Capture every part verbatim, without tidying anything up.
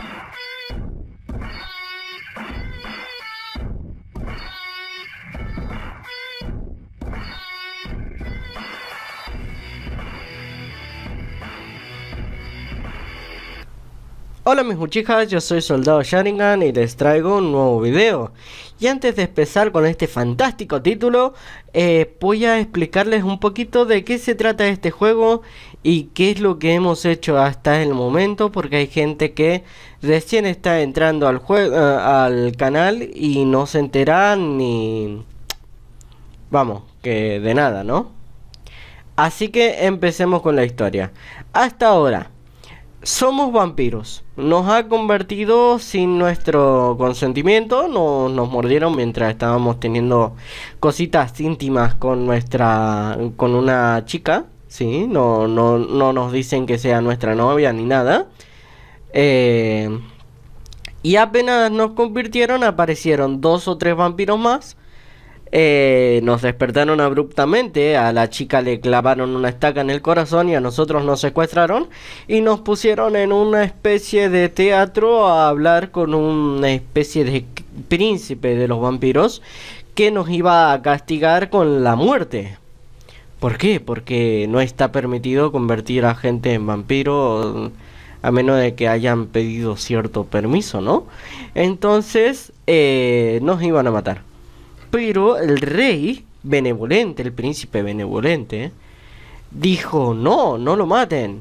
Hola mis muchachas, yo soy Soldado Sharingan y les traigo un nuevo video. Y antes de empezar con este fantástico título, eh, voy a explicarles un poquito de qué se trata este juego y qué es lo que hemos hecho hasta el momento, porque hay gente que recién está entrando al juego, uh, al canal y no se entera ni... vamos, que de nada, ¿no? Así que empecemos con la historia. Hasta ahora somos vampiros, nos ha convertido sin nuestro consentimiento, nos, nos mordieron mientras estábamos teniendo cositas íntimas con nuestra, con una chica, sí, no, no, no nos dicen que sea nuestra novia ni nada, eh, y apenas nos convirtieron aparecieron dos o tres vampiros más. Eh, nos despertaron abruptamente, a la chica le clavaron una estaca en el corazón y a nosotros nos secuestraron y nos pusieron en una especie de teatro a hablar con una especie de príncipe de los vampiros que nos iba a castigar con la muerte. ¿Por qué? Porque no está permitido convertir a gente en vampiro a menos de que hayan pedido cierto permiso, ¿no? Entonces eh, nos iban a matar. Pero el rey benevolente, el príncipe benevolente, dijo, no, no lo maten.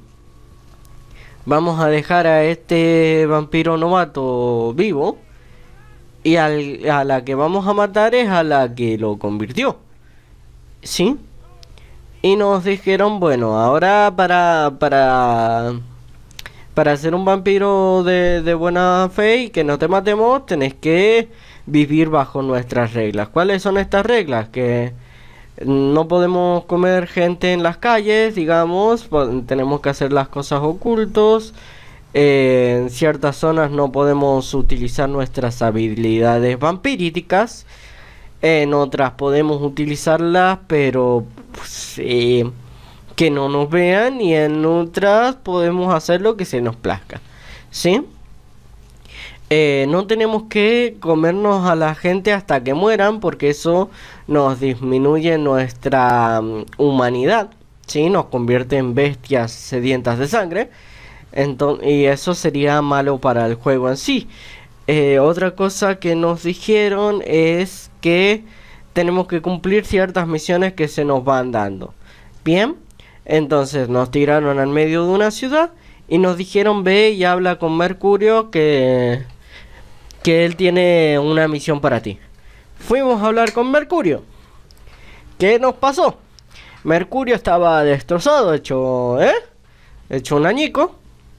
Vamos a dejar a este vampiro novato vivo. Y al, a la que vamos a matar es a la que lo convirtió. ¿Sí? Y nos dijeron, bueno, ahora para... para... para ser un vampiro de, de buena fe y que no te matemos, tenés que vivir bajo nuestras reglas. ¿Cuáles son estas reglas? Que no podemos comer gente en las calles, digamos, tenemos que hacer las cosas ocultos, eh, en ciertas zonas no podemos utilizar nuestras habilidades vampiríticas, en otras podemos utilizarlas, pero pues, eh, que no nos vean, y en otras podemos hacer lo que se nos plazca, ¿sí? Eh, no tenemos que comernos a la gente hasta que mueran, porque eso nos disminuye nuestra um, humanidad, ¿sí? Nos convierte en bestias sedientas de sangre, entonces, y eso sería malo para el juego en sí. Eh, otra cosa que nos dijeron es que tenemos que cumplir ciertas misiones que se nos van dando. Bien, entonces nos tiraron al medio de una ciudad y nos dijeron, ve y habla con Mercurio que... que él tiene una misión para ti. Fuimos a hablar con Mercurio. ¿Qué nos pasó? Mercurio estaba destrozado, hecho, ¿eh? Hecho un añico.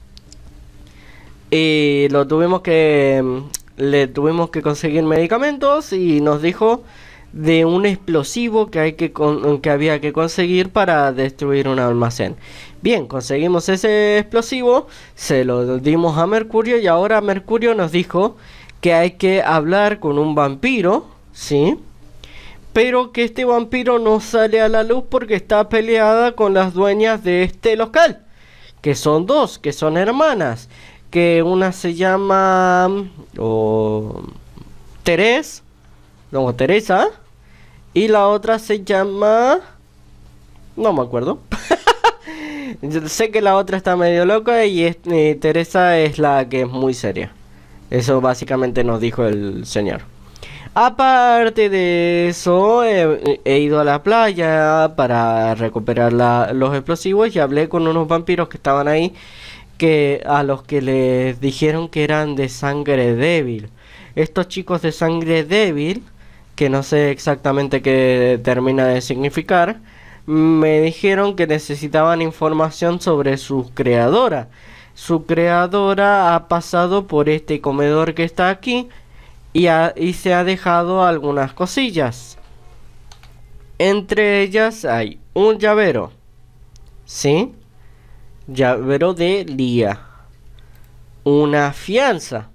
Y lo tuvimos que... le tuvimos que conseguir medicamentos y nos dijo de un explosivo que, hay que, con, que había que conseguir para destruir un almacén. Bien, conseguimos ese explosivo, se lo dimos a Mercurio y ahora Mercurio nos dijo que hay que hablar con un vampiro, ¿sí? Pero que este vampiro no sale a la luz porque está peleada con las dueñas de este local, que son dos, que son hermanas, que una se llama oh, Teres, no, Teresa, y la otra se llama... no me acuerdo. Yo sé que la otra está medio loca y, es, y Teresa es la que es muy seria. Eso básicamente nos dijo el señor. Aparte de eso, he, he ido a la playa para recuperar la, los explosivos y hablé con unos vampiros que estaban ahí, que a los que les dijeron que eran de sangre débil. Estos chicos de sangre débil, que no sé exactamente qué termina de significar, me dijeron que necesitaban información sobre su creadora. Su creadora ha pasado por este comedor que está aquí y, ha, y se ha dejado algunas cosillas. Entre ellas hay un llavero, ¿sí? Llavero de Lía. Una fianza.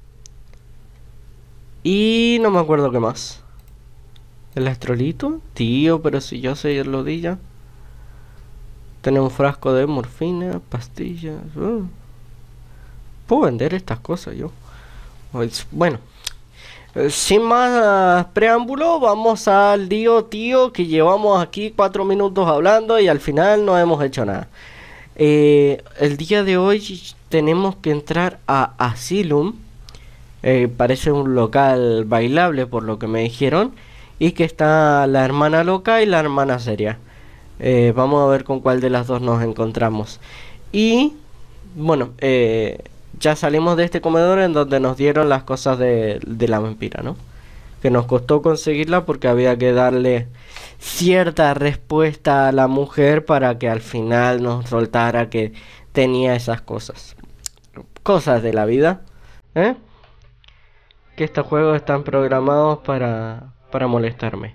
Y no me acuerdo qué más. ¿El astrolito? Tío, pero si yo soy el Lodilla. Tenemos un frasco de morfina, pastillas. Uh. puedo vender estas cosas yo. Pues, bueno, eh, sin más preámbulo, vamos al lío, tío, que llevamos aquí cuatro minutos hablando y al final no hemos hecho nada. Eh, el día de hoy tenemos que entrar a Asylum. Eh, parece un local bailable por lo que me dijeron. Y que está la hermana loca y la hermana seria. Eh, vamos a ver con cuál de las dos nos encontramos. Y bueno, eh, ya salimos de este comedor en donde nos dieron las cosas de, de la vampira, ¿no? Que nos costó conseguirla porque había que darle cierta respuesta a la mujer para que al final nos soltara que tenía esas cosas. Cosas de la vida, ¿eh? Que estos juegos están programados para, para molestarme.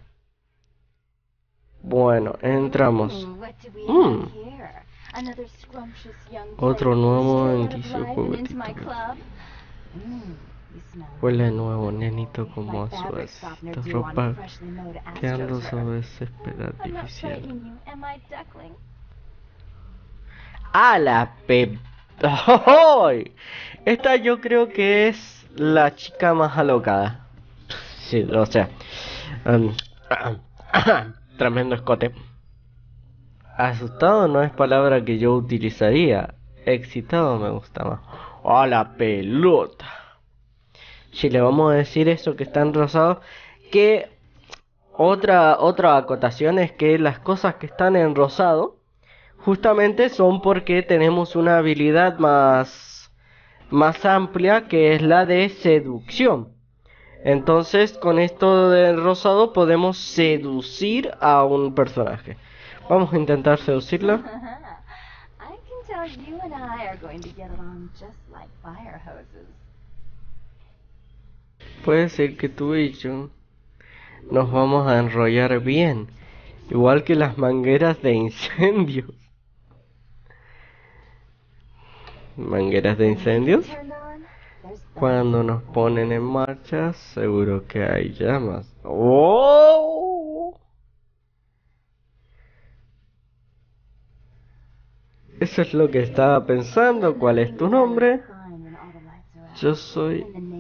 Bueno, entramos. Mm. Otro nuevo indicio juguetito. Huele nuevo, nenito como suavecito. Ropa quedando sobre espera artificial. ¡A la pe... ¡Ay! Esta yo creo que es la chica más alocada. Sí, o sea... Um, tremendo escote. Asustado no es palabra que yo utilizaría. Excitado me gusta más. ¡A la pelota! Si le vamos a decir eso que está en rosado, que otra otra acotación es que las cosas que están en rosado justamente son porque tenemos una habilidad más más amplia, que es la de seducción. Entonces con esto del rosado podemos seducir a un personaje. Vamos a intentar seducirla. Puede ser que tú y yo nos vamos a enrollar bien, igual que las mangueras de incendios. ¿Mangueras de incendios? Cuando nos ponen en marcha, seguro que hay llamas. ¡Oh! Eso es lo que estaba pensando. ¿Cuál es tu nombre? Yo soy...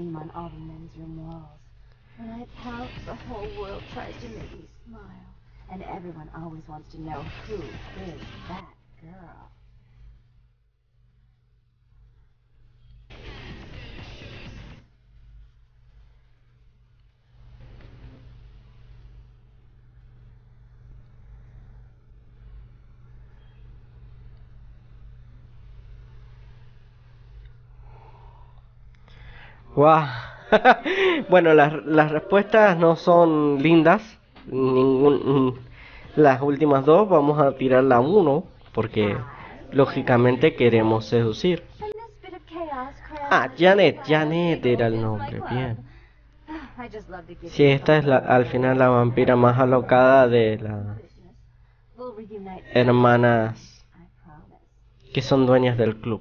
Guau. Bueno, las, las respuestas no son lindas. Ningún, las últimas dos vamos a tirar la uno porque lógicamente queremos seducir. Ah, Janet, Janet era el nombre, bien. Si esta es la, al final la vampira más alocada de las hermanas que son dueñas del club.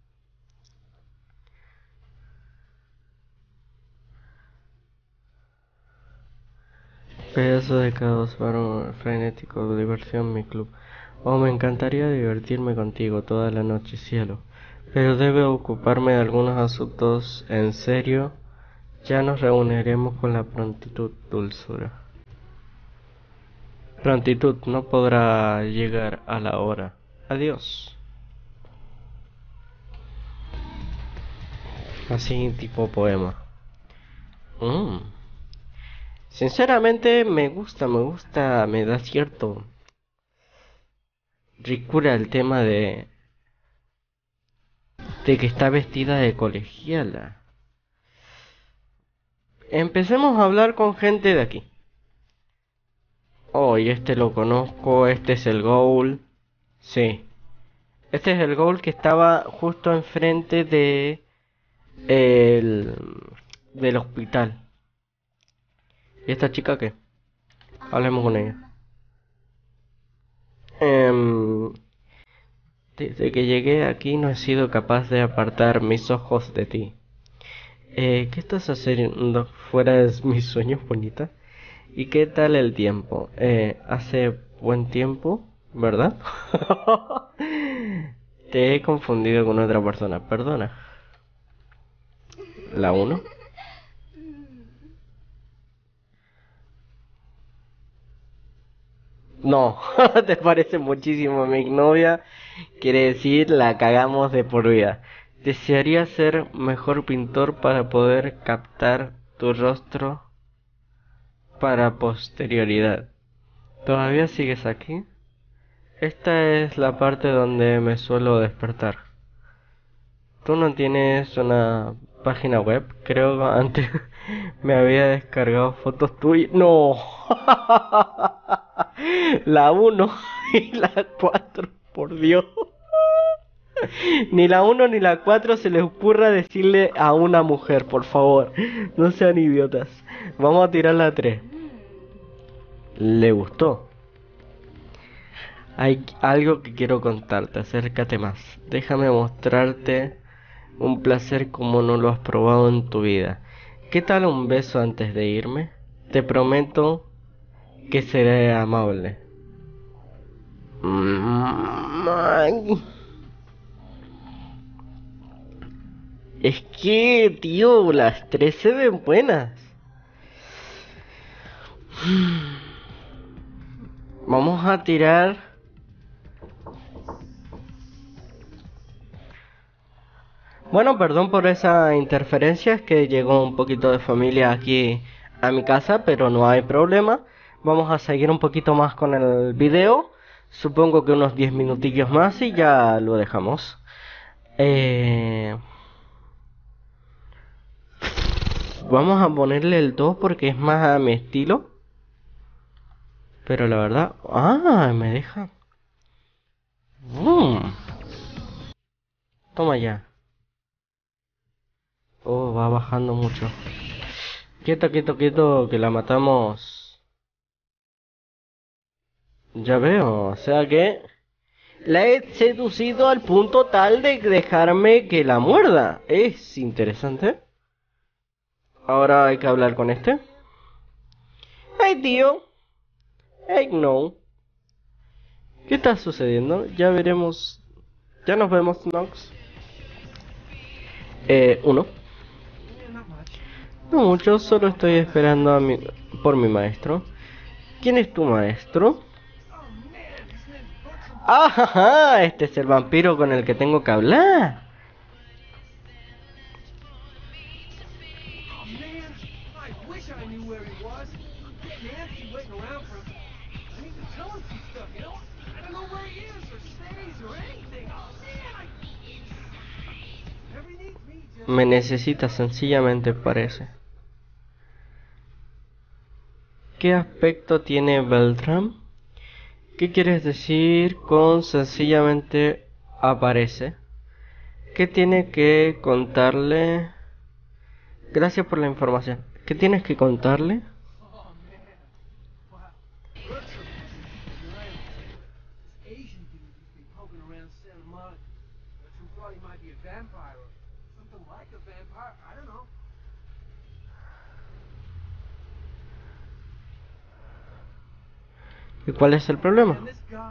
Pedazo de caos para un frenético de diversión mi club. Oh, me encantaría divertirme contigo toda la noche, cielo. Pero debo ocuparme de algunos asuntos en serio. Ya nos reuniremos con la prontitud, dulzura. Prontitud no podrá llegar a la hora. Adiós. Así tipo poema. Mmm. Sinceramente me gusta, me gusta, me da cierto ricura el tema de de que está vestida de colegiala. Empecemos a hablar con gente de aquí. Oh, y este lo conozco, este es el Ghoul. Sí. Este es el Ghoul que estaba justo enfrente de el del hospital. ¿Y esta chica qué? Hablemos con ella. Um, desde que llegué aquí no he sido capaz de apartar mis ojos de ti. Eh, ¿qué estás haciendo fuera de mis sueños, bonita? ¿Y qué tal el tiempo? Eh, hace buen tiempo, ¿verdad? Te he confundido con otra persona, perdona. La uno. No, te parece muchísimo a mi exnovia. Quiere decir, la cagamos de por vida. Desearía ser mejor pintor para poder captar tu rostro para posterioridad. ¿Todavía sigues aquí? Esta es la parte donde me suelo despertar. ¿Tú no tienes una página web? Creo que antes me había descargado fotos tuyas. No. La uno y la cuatro, por Dios. Ni la uno ni la cuatro se les ocurra decirle a una mujer, por favor. No sean idiotas. Vamos a tirar la tres. Le gustó. Hay algo que quiero contarte, acércate más. Déjame mostrarte un placer como no lo has probado en tu vida. ¿Qué tal un beso antes de irme? Te prometo que seré amable. Mm, ay. Es que, tío, las tres se ven buenas. Vamos a tirar. Bueno, perdón por esa interferencia, es que llegó un poquito de familia aquí a mi casa, pero no hay problema. Vamos a seguir un poquito más con el video. Supongo que unos diez minutillos más y ya lo dejamos. Eh... Vamos a ponerle el dos porque es más a mi estilo. Pero la verdad... Ah, me deja... Mm. Toma ya. Oh, va bajando mucho. Quieto, quieto, quieto, que la matamos. Ya veo, o sea que... La he seducido al punto tal de dejarme que la muerda. Es interesante. Ahora hay que hablar con este. Hey, tío. Hey, no. ¿Qué está sucediendo? Ya veremos. Ya nos vemos, Nox. Eh, uno. No mucho, solo estoy esperando a mi... por mi maestro. ¿Quién es tu maestro? ¡Ah! Este es el vampiro con el que tengo que hablar. Me necesita sencillamente, parece. ¿Qué aspecto tiene Beltram? ¿Qué quieres decir con sencillamente aparece? ¿Qué tiene que contarle? Gracias por la información. ¿Qué tienes que contarle? ¿Y cuál es el problema?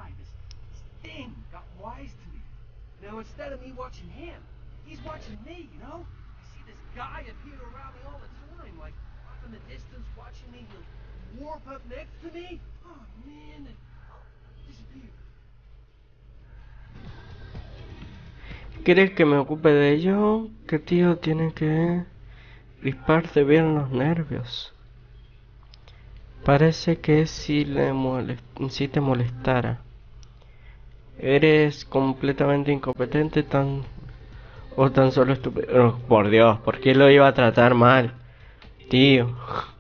¿Quieres que me ocupe de ello? ¿Qué tío tiene que crisparte bien los nervios? Parece que si le molest si te molestara. Eres completamente incompetente tan o tan solo estúpido. Oh, por Dios, ¿por qué lo iba a tratar mal? Tío.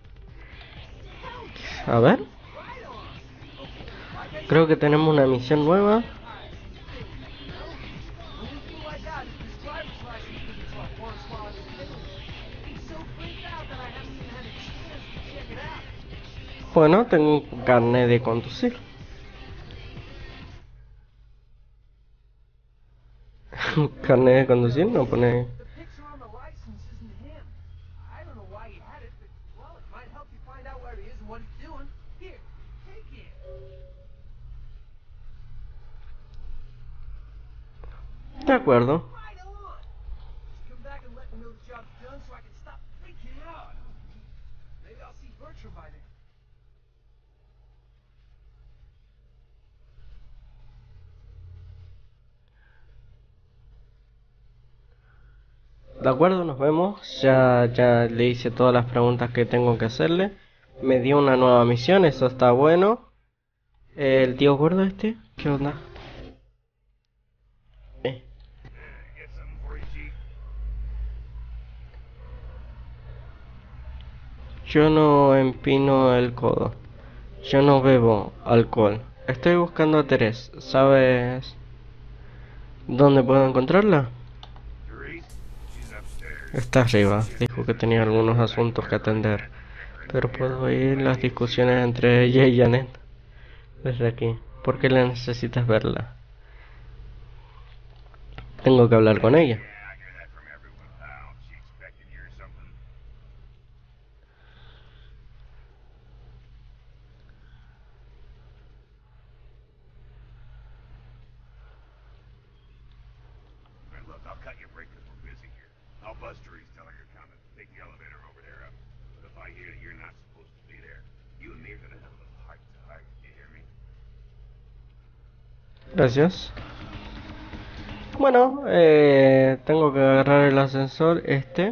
A ver. Creo que tenemos una misión nueva. Bueno, tengo un carnet de conducir. Carnet de conducir, no pone. De acuerdo. De acuerdo, nos vemos. Ya, ya le hice todas las preguntas que tengo que hacerle. Me dio una nueva misión, eso está bueno. El tío gordo este, ¿qué onda? Eh, Yo no empino el codo. Yo no bebo alcohol. Estoy buscando a Teresa. ¿Sabes dónde puedo encontrarla? Está arriba. Dijo que tenía algunos asuntos que atender. Pero puedo oír las discusiones entre ella y Janet desde aquí. ¿Por qué la necesitas verla? Tengo que hablar con ella. Gracias. Bueno, eh, tengo que agarrar el ascensor. Este.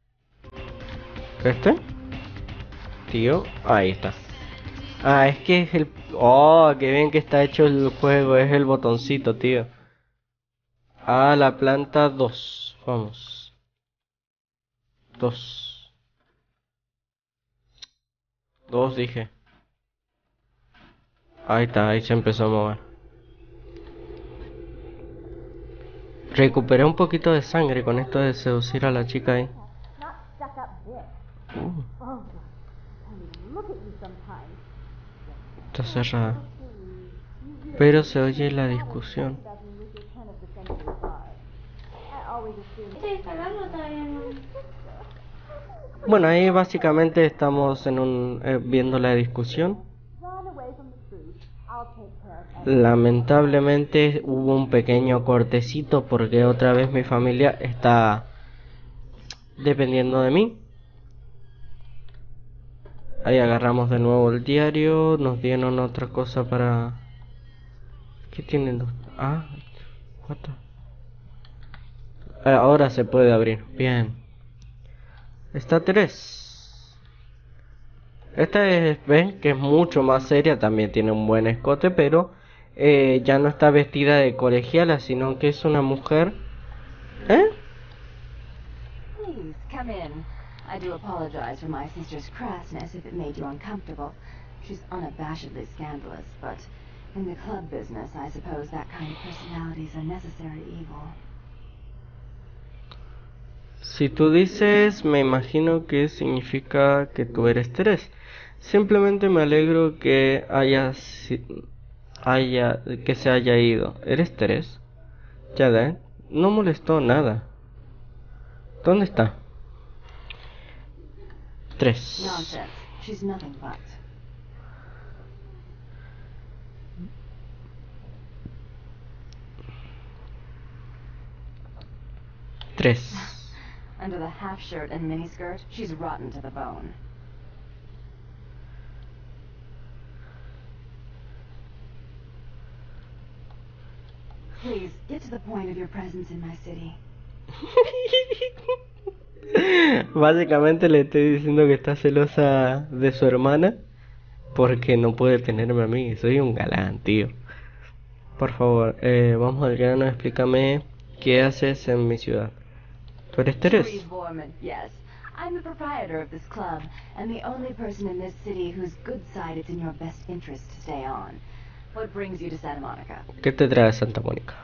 Este. Tío. Ahí está. Ah, es que es el... Oh, qué bien que está hecho el juego. Es el botoncito, tío. A la planta dos. Vamos. Dos. Dos dije. Ahí está, ahí se empezó a mover. Recuperé un poquito de sangre con esto de seducir a la chica ahí. Uh, está cerrada. Pero se oye la discusión. Bueno, ahí básicamente estamos en un eh, viendo la discusión. Lamentablemente hubo un pequeño cortecito porque otra vez mi familia está dependiendo de mí. Ahí agarramos de nuevo el diario, nos dieron otra cosa para... ¿Qué tienen los...? Ah, what the... Ah, ahora se puede abrir, bien. Está tres. Esta es, ven, que es mucho más seria, también tiene un buen escote, pero eh, ya no está vestida de colegiala, sino que es una mujer. ¿Eh? Please, come in. I do apologize for my sister's crassness if it made you uncomfortable. She's unabashedly scandalous, but in the club business, I suppose that kind of personality is a necessary evil. Si tú dices, me imagino que significa que tú eres Teres. Simplemente me alegro que haya, si- haya que se haya ido. ¿Eres Teres? Jaden no molestó nada. ¿Dónde está? Tres. Nonsense. She's nothing but. Tres. Under the half shirt and miniskirt, she's rotten to the bone. Please, get to the point of your presence in my city. Básicamente le estoy diciendo que está celosa de su hermana porque no puede tenerme a mí. Soy un galán, tío. Por favor, eh, vamos al grano. Explícame qué haces en mi ciudad. ¿Tú eres Teres? Therese Vorman, yes. I'm the proprietor of this club, and the only person in this city whose good side it's in your best interest to stay on. What brings you to Santa Monica? ¿Qué te trae Santa Mónica?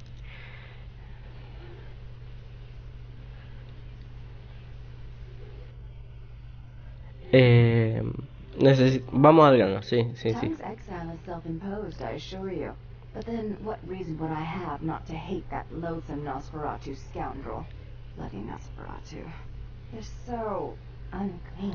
Eh, necesi- Vamos al grano, sí, sí, sí. Tom's exile is self-imposed, I assure you. But then, what reason would I have not to hate that loathsome Nosferatu scoundrel? Bloody Nosferatu. They're so unclean.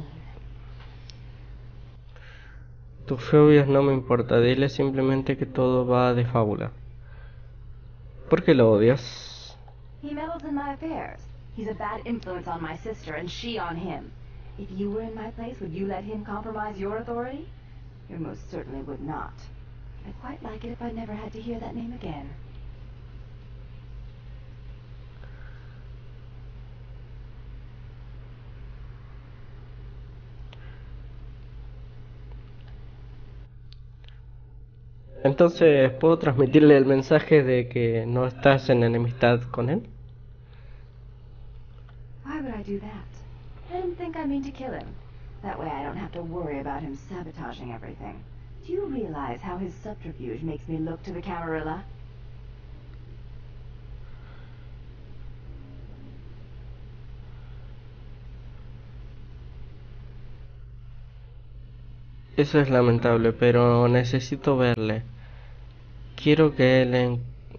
Tus fobias no me importa, dile simplemente que todo va de fábula. ¿Por qué lo odias? He meddles in my affairs. He's a bad influence on my sister, and she on him. If you were in my place, would you let him compromise your authority? You most certainly would not. I'd quite like it if I never had to hear that name again. Entonces, ¿puedo transmitirle el mensaje de que no estás en enemistad con él? Why would I do that? Let him think I mean to kill him. That way I don't have to worry about him sabotaging everything. Do you realize how his subterfuge makes me look to the Camarilla? Eso es lamentable, pero necesito verle. Quiero que él... En...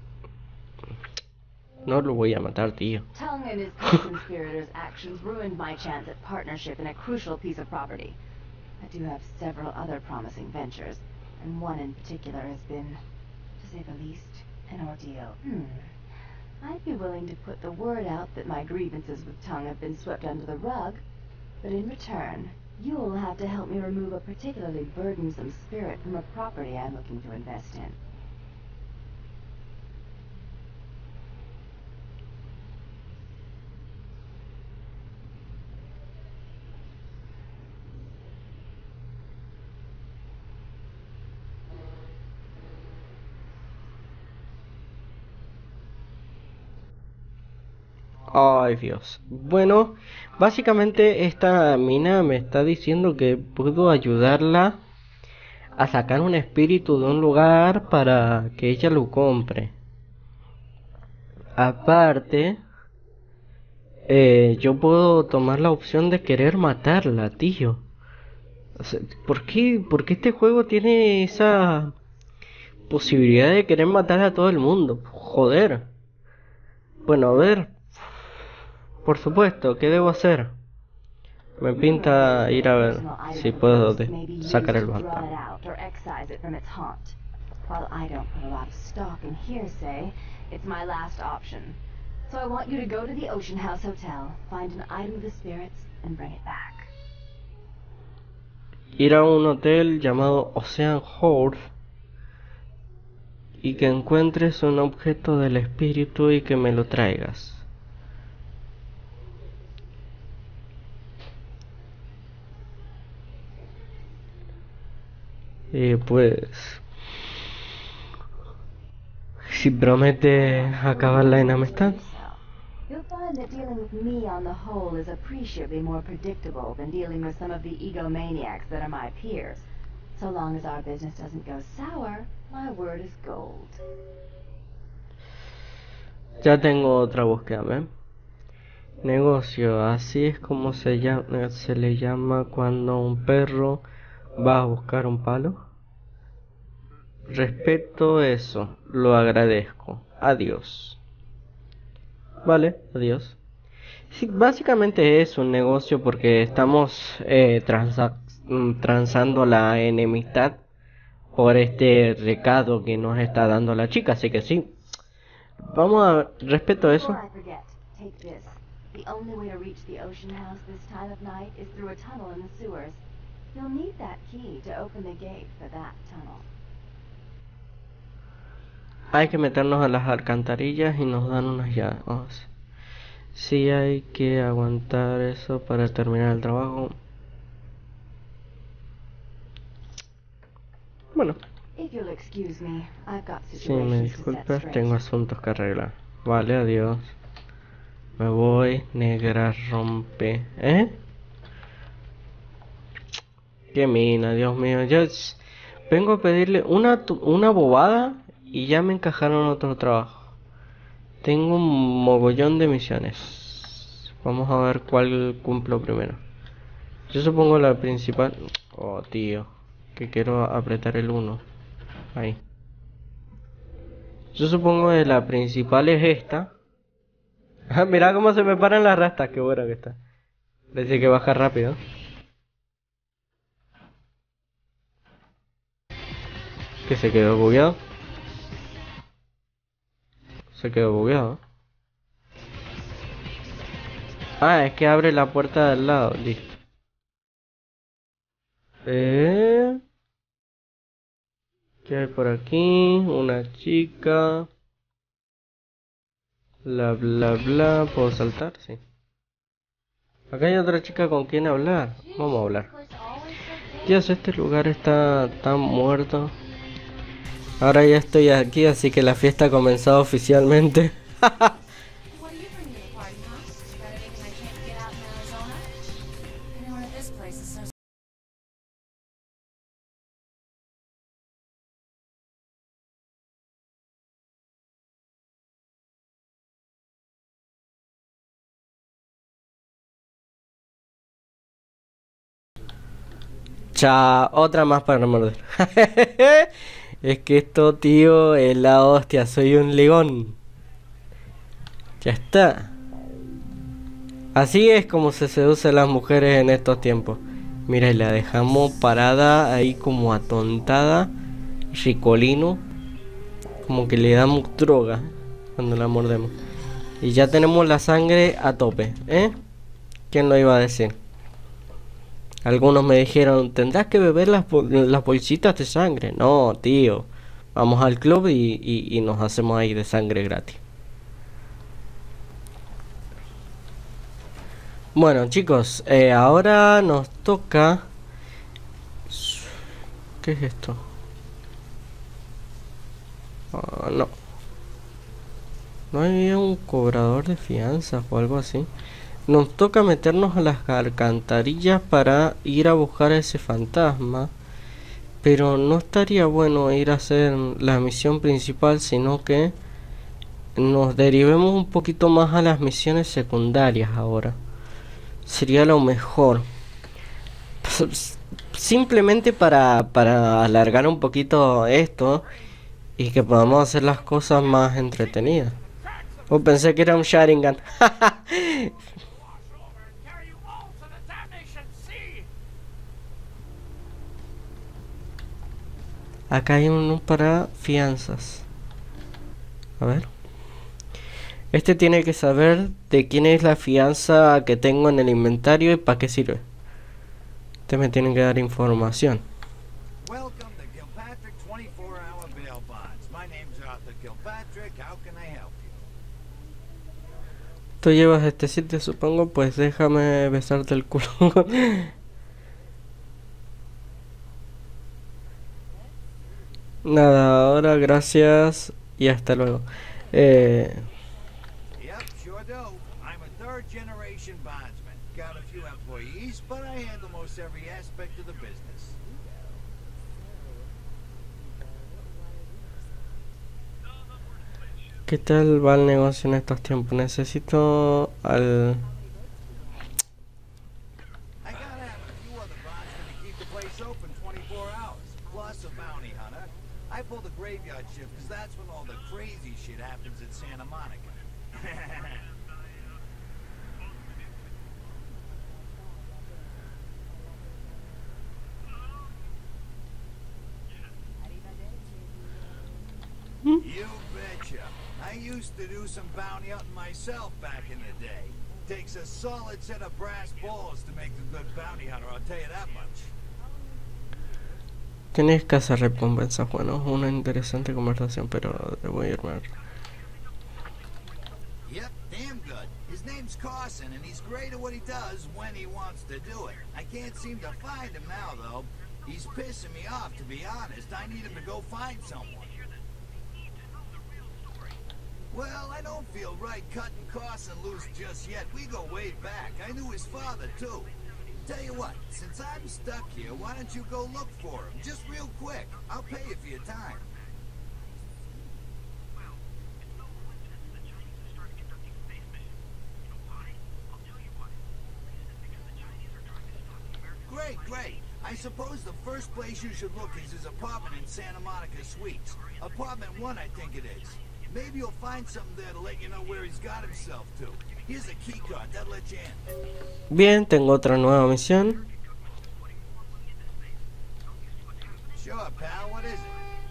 No lo voy a matar, tío. Tongue and his co-conspirators' actions ruined my chance at partnership in a crucial piece of property. I do have several other promising ventures, and one in particular has been, to say the least, an ordeal. Hmm. I'd be willing to put the word out that my grievances with Tongue have been swept under the rug, but in return, you'll have to help me remove a particularly burdensome spirit from a property I'm looking to invest in. Ay, Dios. Bueno, básicamente esta mina me está diciendo que puedo ayudarla a sacar un espíritu de un lugar para que ella lo compre. Aparte, eh, yo puedo tomar la opción de querer matarla, tío. O sea, ¿por qué, por qué este juego tiene esa posibilidad de querer matar a todo el mundo? Joder. Bueno, a ver. Por supuesto, ¿qué debo hacer? Me pinta ir a ver si puedo de- sacar el fantasma. While I don't put a lot of stock in hearsay, it's my last option. So I want you to go to the Ocean House Hotel, find an item of the spirits, and bring it back. Ir a un hotel llamado Ocean House y que encuentres un objeto del espíritu y que me lo traigas. Y pues, si promete acabar la enemistad. You'll find that dealing with me on the whole is appreciably more predictable than dealing with some of the egomaniacs that are my peers. So long as our business doesn't go sour, my word is gold. Ya tengo otra búsqueda, ¿ven? Negocio, así es como se llama, se le llama cuando un perro va a buscar un palo. Respeto eso, lo agradezco. Adiós. Vale, adiós. Sí, básicamente es un negocio porque estamos eh, transa- mm, transando la enemistad por este recado que nos está dando la chica, así que sí. Vamos a... Respeto eso. Before I forget, take this. The only way to reach the Ocean House this time of night is through a tunnel in the sewers. You'll need that key to open the gate for that tunnel. Hay que meternos a las alcantarillas y nos dan unas llaves. Sí, hay que aguantar eso para terminar el trabajo. Bueno, If you'll excuse me, I've got si me situations to set disculpas, straight. tengo asuntos que arreglar. Vale, adiós. Me voy, negra rompe. ¿Eh? Qué mina, Dios mío. Yo s- vengo a pedirle una, tu- una bobada y ya me encajaron otro trabajo. Tengo un mogollón de misiones. Vamos a ver cuál cumplo primero. Yo supongo la principal... Oh, tío. Que quiero apretar el uno. Ahí. Yo supongo que la principal es esta. Ah, mira cómo se me paran las rastas. Qué bueno que está. Parece que baja rápido. Que se quedó bugueado. Se quedó bugueado. Ah, es que abre la puerta del lado. Listo. Eh... ¿Qué hay por aquí? Una chica. Bla bla bla. ¿Puedo saltar? Sí. Acá hay otra chica con quien hablar. Vamos a hablar. Dios, este lugar está tan muerto. Ahora ya estoy aquí, así que la fiesta ha comenzado oficialmente. What are you bringing to the party, huh? You got anything I can't get out in Arizona? Anyone at this place is so... Cha, otra más para morder. Es que esto, tío, es la hostia, soy un león. Ya está. Así es como se seduce a las mujeres en estos tiempos. Mira, y la dejamos parada ahí como atontada. Ricolino. Como que le damos droga cuando la mordemos. Y ya tenemos la sangre a tope, ¿eh? ¿Quién lo iba a decir? Algunos me dijeron, tendrás que beber las, las bolsitas de sangre. No, tío. Vamos al club y, y, y nos hacemos ahí de sangre gratis. Bueno, chicos, eh, ahora nos toca... ¿Qué es esto? Oh, no. ¿No había un cobrador de fianzas o algo así? Nos toca meternos a las alcantarillas para ir a buscar a ese fantasma. Pero no estaría bueno ir a hacer la misión principal, sino que nos derivemos un poquito más a las misiones secundarias ahora. Sería lo mejor. Simplemente para, para alargar un poquito esto y que podamos hacer las cosas más entretenidas. Oh, pensé que era un Sharingan. Acá hay uno para fianzas. A ver. Este tiene que saber de quién es la fianza que tengo en el inventario y para qué sirve. Este me tiene que dar información. Welcome to Kilpatrick twenty-four hour bail bonds. My name's Arthur Kilpatrick. How can I help you? Tú llevas este sitio, supongo, pues déjame besarte el culo. Nada, ahora gracias y hasta luego. Eh, Yep, sure do. I'm a third generation bondsman. Got a few employees, but I handle most every aspect of the business. ¿Qué tal va el negocio en estos tiempos? Necesito al... I gotta have a few other bondsmen to keep the place open twenty-four hours, plus a bounty hunter. I pull the graveyard shift because that's when all the crazy shit happens in Santa Monica. You betcha. I used to do some bounty hunting myself back in the day. Takes a solid set of brass balls to make a good bounty hunter, I'll tell you that much. Tienes casa recompensas. Bueno, es una interesante conversación, pero debo irme. Yep, damn good. His name's Carson, and he's great at what he does when he wants to do it. I can't seem to find him now, though. He's pissing me off, to be honest. I need him to go find someone. Well, I don't feel right cutting Carson loose just yet. We go way back. I knew his father, too. Tell you what, since I'm stuck here, why don't you go look for him? Just real quick. I'll pay you for your time. Great, great. I suppose the first place you should look is his apartment in Santa Monica Suites. Apartment one, I think it is. Maybe you'll find something there to let you know where he's got himself to. Here's a key card, that'll let you in. Bien, tengo otra nueva misión. Sure, pal, what is it?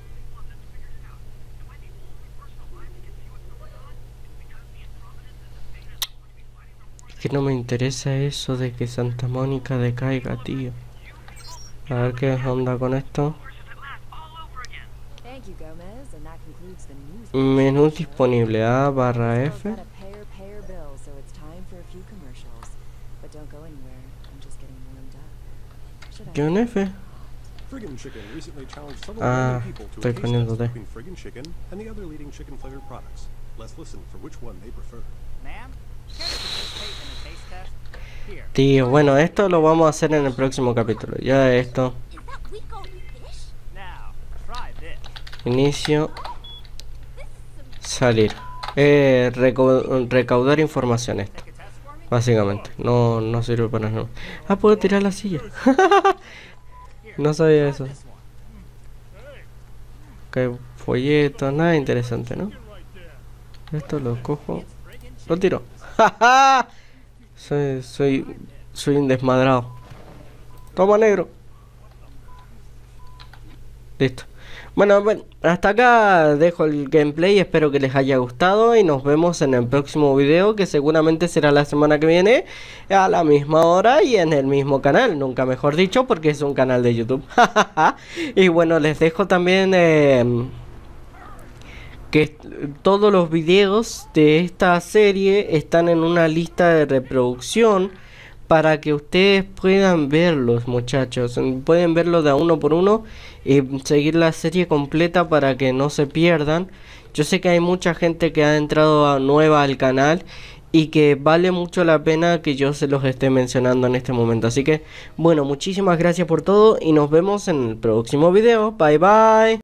Que no me interesa eso de que Santa Mónica decaiga, tío. A ver qué onda con esto. Thank you, Gomez, and that concludes the news. Menú disponible, A barra F. Got a payer payer bill, so it's time for a few commercials. But don't go anywhere. I'm just getting warmed up. Should I? ¿Qué un F? Friggin' Chicken recently challenged several Ah, random people to estoy a taste poniéndote. test between Friggin' Chicken and the other leading chicken flavored products. Let's listen for which one they prefer. Ma'am, care to participate in the taste test? Here. Tío, bueno, esto lo vamos a hacer en el próximo capítulo. Ya esto. Is that weak old fish? Now, try this. Inicio. Salir. Eh, recau- recaudar información esto. Take a test for me? Básicamente. No, no sirve para nada. Ah, puedo tirar la silla. No sabía eso. This one. Ok, folleto, nada interesante, ¿no? Esto lo cojo. Lo tiro. soy, soy, soy un desmadrado. Toma, negro. Listo. Bueno, bueno, hasta acá dejo el gameplay, espero que les haya gustado y nos vemos en el próximo video, que seguramente será la semana que viene a la misma hora y en el mismo canal, nunca mejor dicho, porque es un canal de YouTube. Y bueno, les dejo también eh, que todos los videos de esta serie están en una lista de reproducción para que ustedes puedan verlos, muchachos. Pueden verlo de a uno por uno y seguir la serie completa para que no se pierdan. Yo sé que hay mucha gente que ha entrado a nueva al canal y que vale mucho la pena que yo se los esté mencionando en este momento. Así que, bueno, muchísimas gracias por todo y nos vemos en el próximo video. Bye bye.